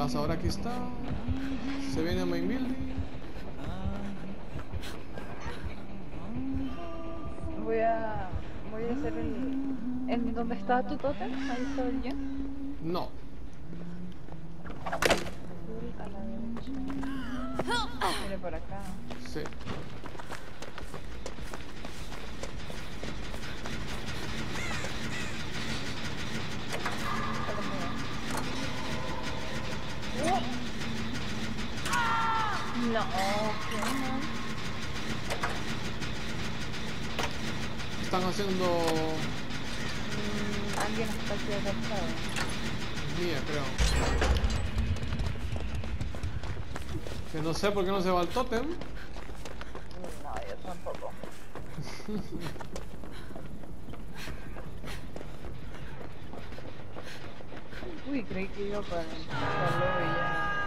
Cazador aquí está. Se viene a main building. Voy a hacer ¿En dónde está tu tótem? Ahí está el gen. No. Azul a la derecha. Viene por acá. Sí. No, qué mal. Están haciendo... Alguien está aquí atrapado. Mía, creo. Que no sé por qué no se va al tótem. No, yo tampoco. Uy, creí que iba para el lobby ya.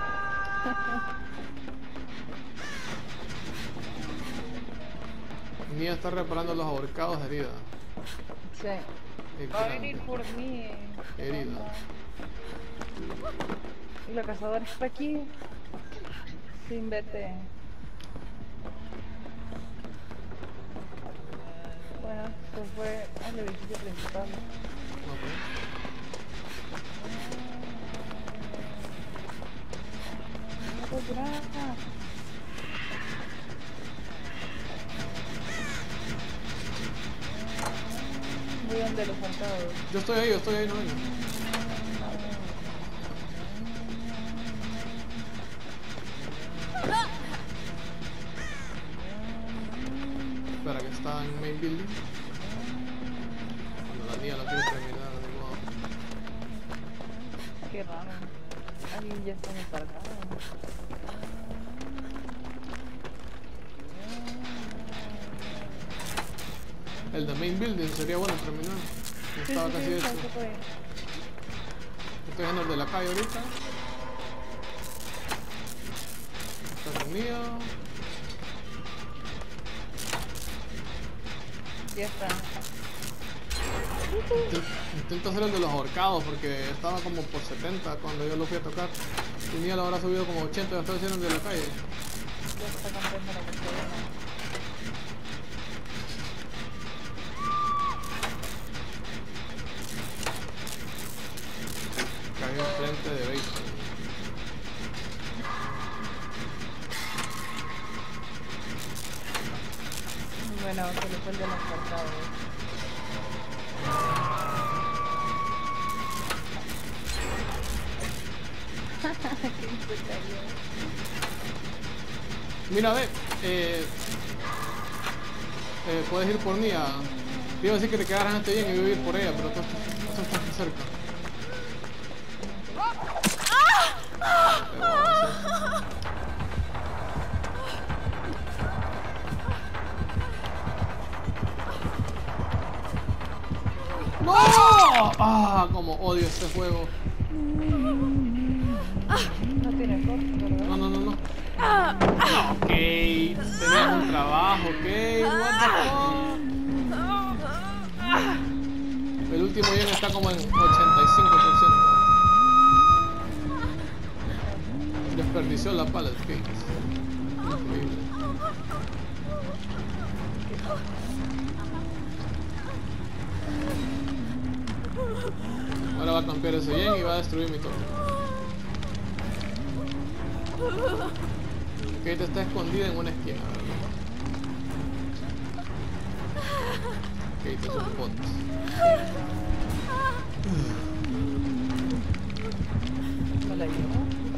Mía está reparando los ahorcados de herida. Sí. Va a venir por mí. Herida. Y la cazadora está aquí. Sin vete. Bueno, se fue al edificio principal. Okay. No puedo tirar. Voy donde los soldados. Yo estoy ahí, no vengo. Espera, que está en main building. Cuando la niña lo quiere terminar, de modo. Qué raro. Alguien ya está muy cargado. El de main building sería bueno terminar. Estaba casi hecho. Estoy en el de la calle ahorita. Está conmigo. Ya está. Intento hacer el de los ahorcados porque estaba como por 70 cuando yo lo fui a tocar. Tenía la hora subido como 80 y estoy haciendo el de la calle. Ya está contento la persona. Caí enfrente de béisbol. Bueno, se le fue el de los cargados. Qué cayó. Mira, ve, puedes ir por Nia. Te iba a decir que te quedaras antes bien y yo iba a ir por ella, pero tú estás muy cerca. ¡No! ¡Ah! Como odio este juego. No tiene corte, ¿verdad? No. No, ok. Tenías un trabajo, ok. What the fuck. El último gen está como en 85%. Desperdició la pallet case. Increíble. Ahora va a cambiar ese gen y va a destruir mi torre. Kate está escondida en una esquina, ¿verdad? Kate es un bot. ¿No la llevo?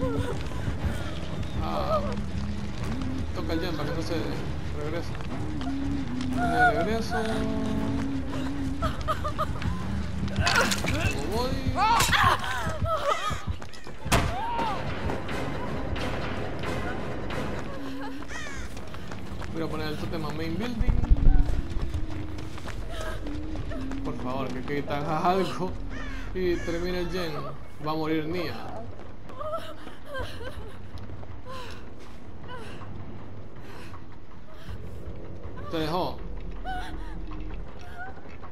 Toca el gen para que no se regrese. De regreso. ¿Cómo voy? Voy a poner el tótem a main building. Por favor, que Kate haga algo y termine el gen. Va a morir Nia. ¿Te dejó?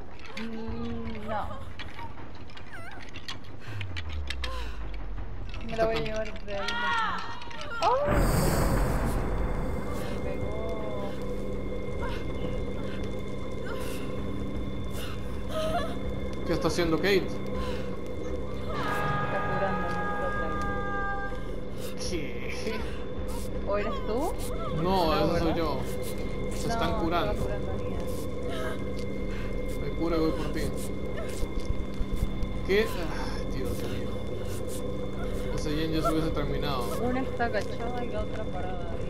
No. Me la voy a llevar de ahí. ¡Oh! Me pegó. ¿Qué está haciendo Kate? Está curando un ¿Qué? ¿O eres tú? No, ese soy ¿verdad? yo. Se están No, curando. estaba curando a Nia. Me curo y voy por ti. ¿Qué? Ay, Dios mío. Ese gen ya se hubiese terminado. Una está agachada y la otra parada ahí.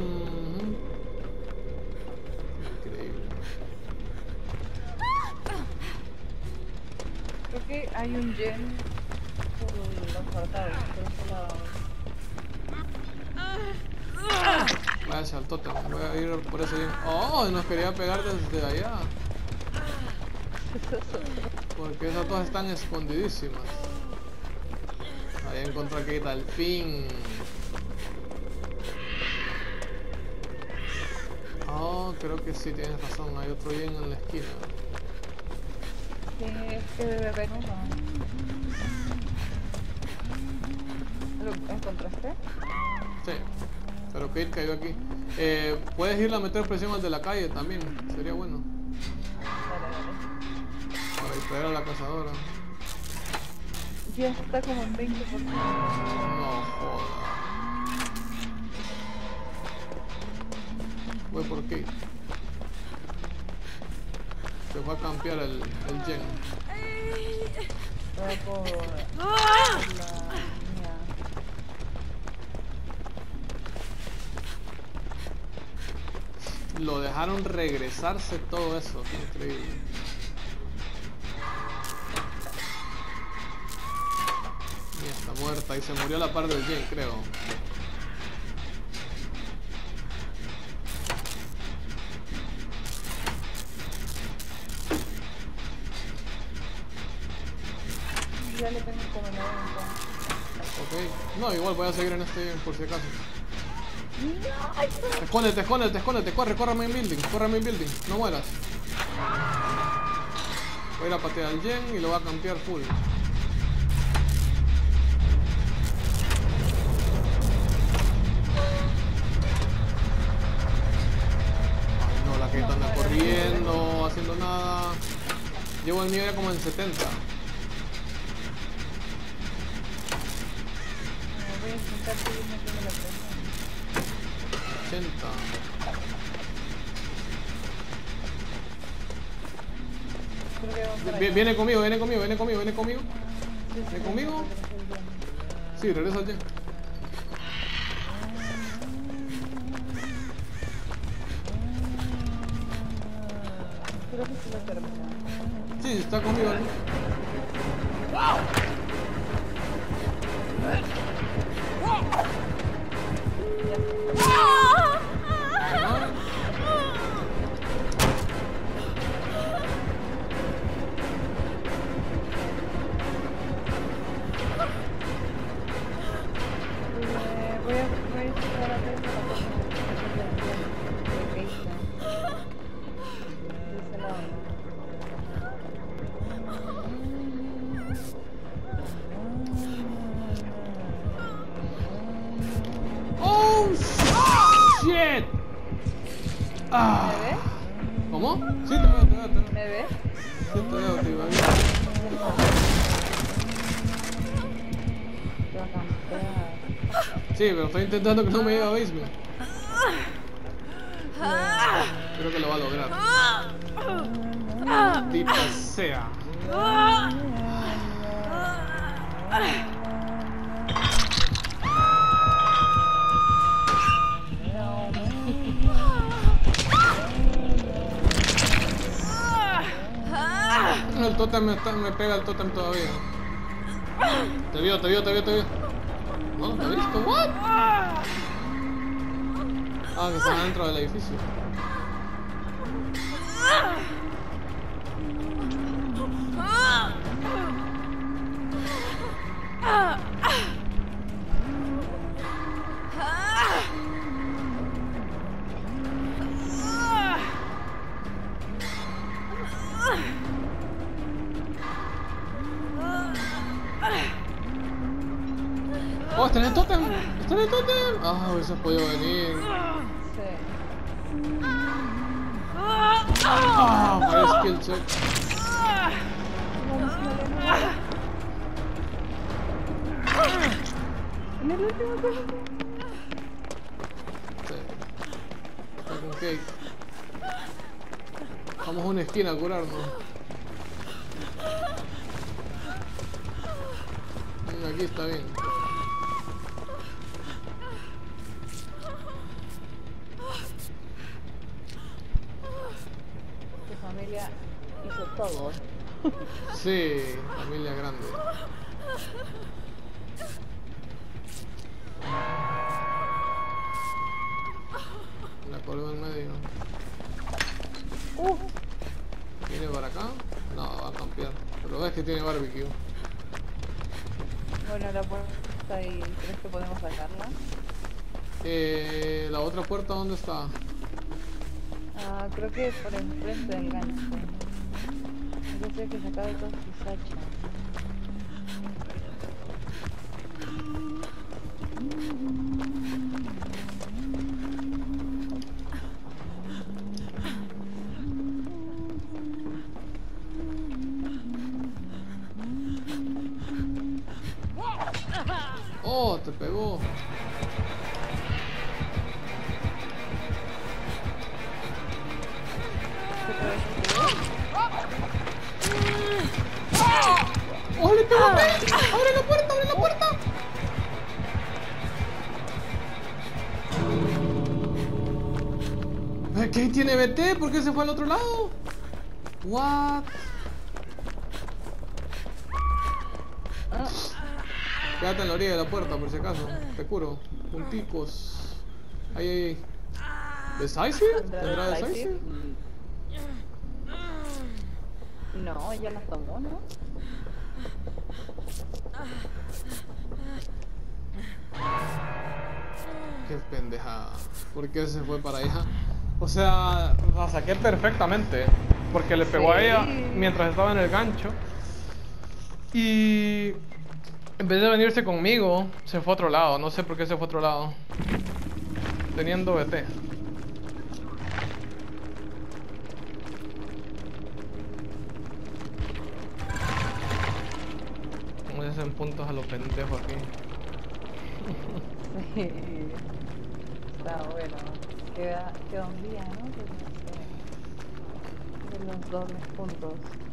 Increíble. Creo que hay un gen por los apartados, por ese lado. Vaya al tótem, voy a ir por ese gen. Oh, nos quería pegar desde allá. Porque esas dos están escondidísimas. Ahí encontré a Kate al fin. Oh, creo que sí, tienes razón. Hay otro gen en la esquina. Sí, es que debe haber uno. ¿Lo encontraste? Sí, pero Kate cayó aquí. Puedes irle a meter presión al de la calle también. Sería bueno. Dale, dale. Para distraer a la cazadora. Ya está como en 20%. No joda. Voy por Kate. Se fue a campear el gen. Voy por la mía. Lo dejaron regresarse todo eso. Qué increíble. Y está muerta. Y se murió a la par del gen, creo. Ya le tengo como 90. Ok. No, igual voy a seguir en este gen por si acaso. ¡Ay, Escóndete, escóndete, escóndete. Corre, corre a main building. Corre a main building. No mueras. Voy a ir a patear al gen y lo voy a campear full. Ay, no, la que anda corriendo, haciendo nada. Llevo el mío ya como en 70. voy a intentar seguir metiendo la presión. 80. Creo que vamos para allá. Viene conmigo, viene conmigo, viene conmigo, viene conmigo. Sí, ¿Viene sí, conmigo? sí, Sí, regresa al gen. creo que sí lo termina. Sí, está conmigo aquí. Voy a esperar a ver la cosa de Keisha. De ese lado. ¡Oh, shit! Ah. ¿Me ves? ¿Cómo? Sí, te veo, te veo, te veo. ¿Me ves? Sí, te veo, te veo. Te va a campear. Sí, pero estoy intentando que no me lleve a basement. Creo que lo va a lograr. Maldita sea. El tótem me pega el tótem todavía. Te vio, te vio, te vio, te vio. ¿No? ¿Te has visto? ¿What? Ah, que están dentro del edificio. Oh, está en el tótem. Está en el tótem. Ah, hubiese podido venir. Sí. Ah, my skill check. En el último segundo. Sí. Está con cake. Vamos a una esquina a curarnos. Aquí está bien. Tu familia hizo todo. Sí, familia grande. La colgo en medio. ¿Viene para acá? No, va a campear. Pero ves que tiene barbecue. Bueno, la puerta está ahí. ¿Crees que podemos sacarla? La otra puerta, ¿dónde está? Ah, creo que por enfrente del gancho. Yo sé que se acaba de todo Sacha. Oh, te pegó. ¡Oh, le pegó a May! ¡Abre la puerta, abre la puerta! ¿Qué tiene BT? ¿Por qué se fue al otro lado? What? Quédate en la orilla de la puerta por si acaso. Te curo. Punticos. Ahí, ahí. ¿Decisive? ¿Tendrá Decisive? No, ella las tomó, ¿no? Qué pendejada. ¿Por qué se fue para allá? O sea, la saqué perfectamente. Porque le pegó a ella mientras estaba en el gancho. Y en vez de venirse conmigo, se fue a otro lado. No sé por qué se fue a otro lado. Teniendo BT. Como se hacen puntos a los pendejos aquí. Está bueno. Queda un día, ¿no? De los dobles puntos.